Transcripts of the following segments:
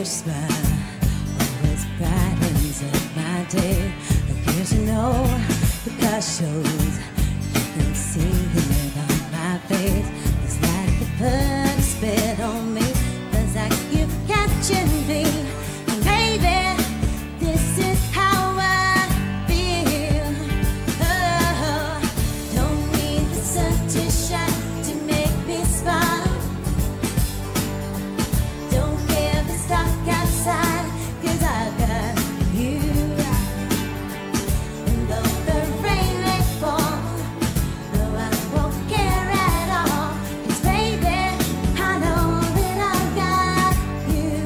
smile always brightens up my day. I guess you know because shows you can see it on my face. It's like you put a spell on me. It's like you captured me. And baby, this is how I feel. Oh, don't need the sun to shine to make me smile. Don't care if it's dark outside, 'cause I got you. And though the rain may fall, no, I won't care at all. 'Cause baby, I know that I got you.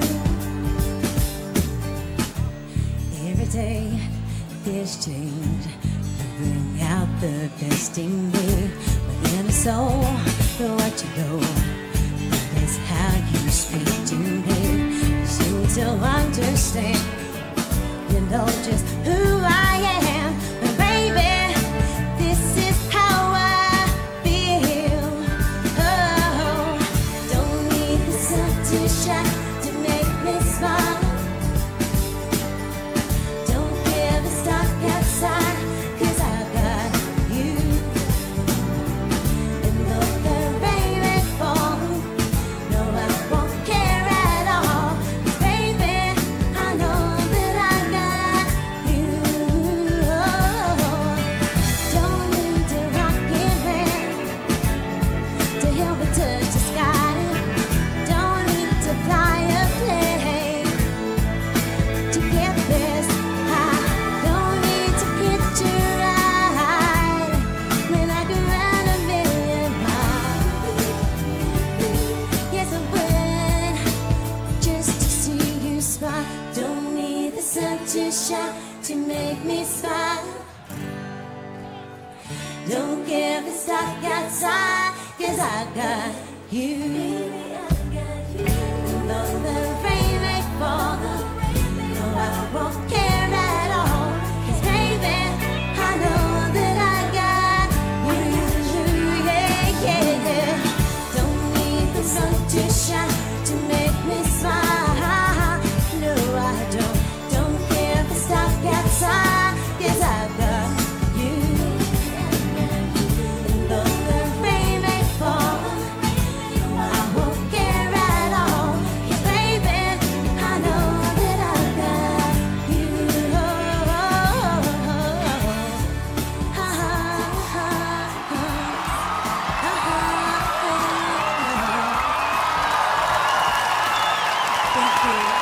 Every day there's change. You bring out the best in me. My inner soul, what you know, that is how you speak to me. You seem to understand. You know just who I am. And baby, this is how I feel. Oh, don't need the sun to shine to make me smile. Don't care if it's dark outside, 'cause I got you. And though the rain may fall, no, I won't care at all. 'Cause baby, I know that I got you. Oh, don't need to rock and roll to help me touch the sky. Don't need to fly a plane to get this high. Don't need to get you right when I can run a million miles. Yes, I would, just to see you smile. Don't need the sun to shine to make me smile. Don't care if it's dark outside, 'cause I got you. Though the rain may fall, no, I won't care at all. 'Cause baby, I know that I got you. Yeah, yeah. Don't need the sun to shine to make me smile. No, I don't. Don't care if it's dark outside, 'cause I got you. And though the rain may fall, I won't care at all. 'Cause baby, I know that I got you. Thank you.